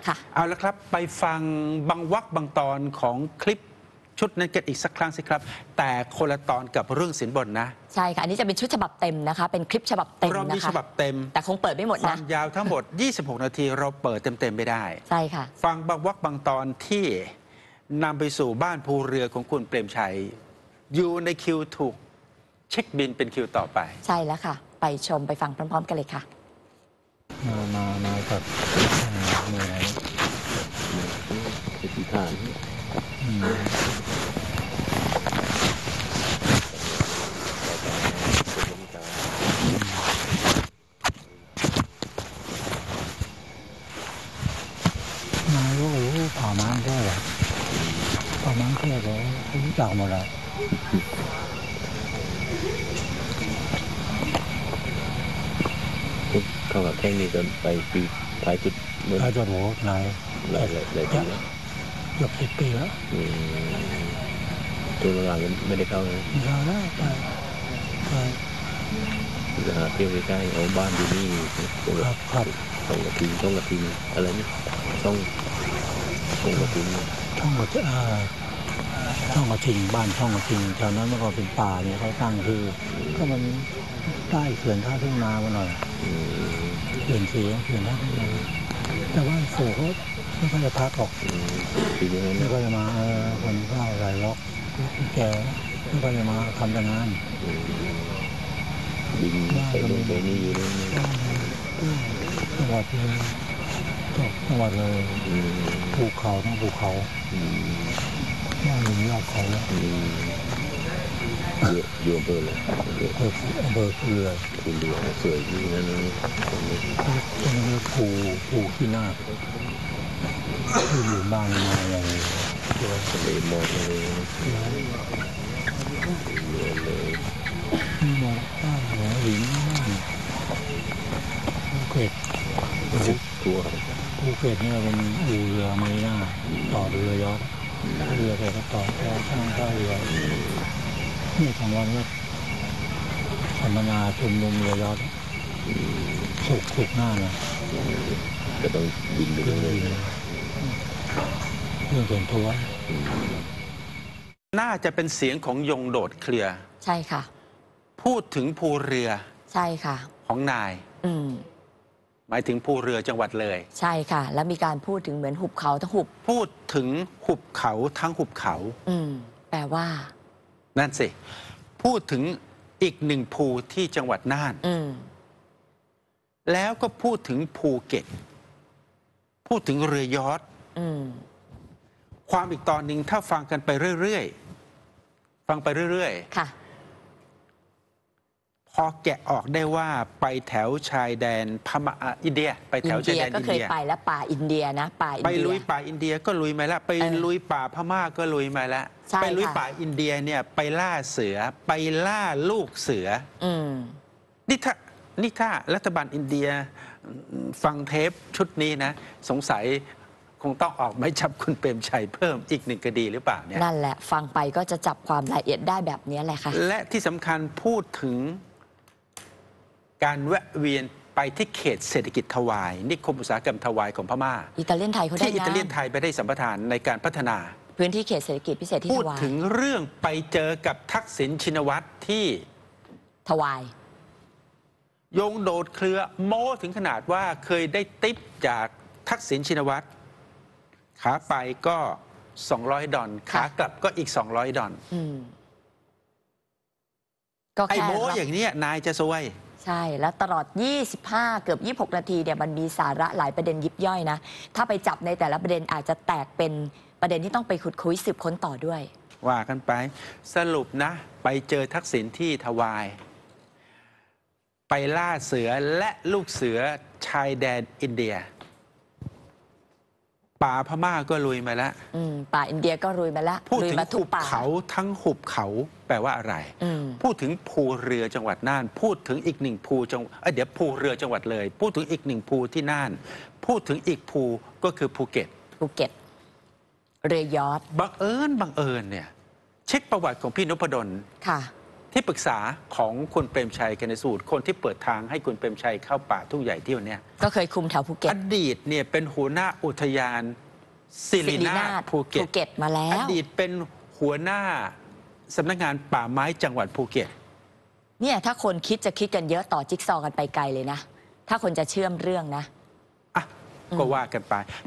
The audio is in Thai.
ค่ะเอาละครับไปฟังบางวรรคบางตอนของคลิปชุดนั้นกันอีกสักครั้งสิครับแต่คนละตอนกับเรื่องสินบนนะใช่ค่ะอันนี้จะเป็นชุดฉบับเต็มนะคะเป็นคลิปฉบับเต็มนะคะเรามีฉบับเต็มแต่คงเปิดไม่หมดนะความยาวทั้งหมด 26 นาทีเราเปิดเต็มๆไม่ได้ใช่ค่ะฟังบางวรรคบางตอนที่นำไปสู่บ้านภูเรือของคุณเปรมชัยอยู่ในคิวถูกเช็คบินเป็นคิวต่อไปใช่แล้วค่ะไปชมไปฟังพร้อมๆกันเลยค่ะมากับเมื่อไหร่อธิษฐานมาก็ผ่าม้างแค่เลยผ่าม้างแค่ก็รู้จักหมดแล้วเข้ากับแท่งนี้จนไปปีท้ายจุดท้ายจุดหัวไหนหลายปีแล้วเกือบ10 ปีแล้วตัวหลังไม่ได้เข้าเลยไม่เข้าแล้วไปหาเที่ยวใกล้ๆเอาบ้านอยู่นี่ครับช่องกระทิงอะไรนี่ช่องกระทิงช่องกระทิงบ้านช่องกระทิงแถวนั้นเมื่อก่อนเป็นป่าเนี่ยเขาตั้งคือก็มันใต้เขื่อนท่าทุ่งนามาหน่อยเขื่อนท่าทุ่งนาแต่ว่าโซ่เขาไม่ค่อยจะพักหรอกไม่ค่อยจะมาคนเข้าไรล็อกแกไม่ค่อยจะมาทำงานบินไปนี่อยู่เลยจังหวัดเลยจังหวัดเลยภูเขาทั้งภูเขาบ้านอยู่ยอดเขาแล้วอยู่อำเภอเลยอำเภอเรือสวยที่นั่นตรงนี้ภูขี้นาคอยู่บ้านมาอย่างทะเลหมอกเลยหมอกบ้านหัวหินบ้านภูเก็ตเนี่ยเป็นอู่เรือมารีน่าต่อเรือยอชต์เรือไปก็ต่อช่างท่าเรือนี่ของวันก็สัมมนาชุมนุมเรือยอชต์สุกหน้าเนี่ยก็ต้องบินไปเลยเรื่องส่วนตัวน่าจะเป็นเสียงของยงโดดเคลียร์ใช่ค่ะพูดถึงภูเรือใช่ค่ะของนายหมายถึงภูเรือจังหวัดเลยใช่ค่ะแล้วมีการพูดถึงเหมือนหุบเขาทั้งหุบพูดถึงหุบเขาทั้งหุบเขาแปลว่านั่นสิพูดถึงอีกหนึ่งภูที่จังหวัดน่านแล้วก็พูดถึงภูเก็ตพูดถึงเรือยอชต์ความอีกตอนหนึ่งถ้าฟังกันไปเรื่อยๆฟังไปเรื่อยๆค่ะพอแกะออกได้ว่าไปแถวชายแดนพม่าอินเดียไปแถวชายแดนอินเดียก็เคยไปแล้วป่าอินเดียนะป่าอินเดียไปลุยป่าอินเดียก็ลุยมาแล้วไปลุยป่าพม่าก็ลุยมาแล้วไปลุยป่าอินเดียเนี่ยไปล่าเสือไปล่าลูกเสือนี่ถ้ารัฐบาลอินเดียฟังเทปชุดนี้นะสงสัยคงต้องออกหมายจับคุณเปรมชัยเพิ่มอีกหนึ่งคดีหรือเปล่าเนี่ยนั่นแหละฟังไปก็จะจับความละเอียดได้แบบนี้แหละค่ะและที่สำคัญพูดถึงการแวะเวียนไปที่เขตเศรษฐกิจทวายนิคมอุตสาหกรรมทวายของพม่าอิตาเลียนไทยเขาได้ที่อิตาเลียนไทยไปได้สัมปทานในการพัฒนาพื้นที่เขตเศรษฐกิจพิเศษที่ทวายพูดถึงเรื่องไปเจอกับทักษิณชินวัตรที่ทวายยงโดดเครือโม้ถึงขนาดว่าเคยได้ติปจากทักษิณชินวัตรขาไปก็$200ขากลับก็อีก$200 ก็ไอ้โม้อย่างนี้นายจะซวยใช่แล้วตลอด25เกือบ26นาทีเนี่ยมันมีสาระหลายประเด็นยิบย่อยนะถ้าไปจับในแต่ละประเด็นอาจจะแตกเป็นประเด็นที่ต้องไปขุดคุยสืบค้นต่อด้วยว่ากันไปสรุปนะไปเจอทักษิณที่ทวายไปล่าเสือและลูกเสือชายแดนอินเดียป่าพม่าก็ลุยมาแล้วป่าอินเดียก็ลุยมาแล้วพูดถึงหุบเขาทั้งหุบเขาแปลว่าอะไรพูดถึงภูเรือจังหวัดน่านพูดถึงอีกหนึ่งภูจังเดี๋ยวภูเรือจังหวัดเลยพูดถึงอีกหนึ่งภูที่น่านพูดถึงอีกภูก็คือภูเก็ตเรือยอชต์บังเอิญเนี่ยเช็คประวัติของพี่นพดลค่ะที่ปรึกษาของคุณเปรมชัยกนสูตรคนที่เปิดทางให้คุณเปรมชัยเข้าป่าทุ่งใหญ่ที่วันเนี้ยก็เคยคุมแถวภูเก็ตอดีตเนี่ยเป็นหัวหน้าอุทยานศิรินาถภูเก็ตมาแล้อวดีตเป็นหัวหน้าสำนักงานป่าไม้จังหวัดภูเก็ตเนี่ยถ้าคนคิดจะคิดกันเยอะต่อจิ๊กซอว์กันไปไกลเลยนะ ถ้าคนจะเชื่อมเรื่องนะอ่ะก็ว่ากันไป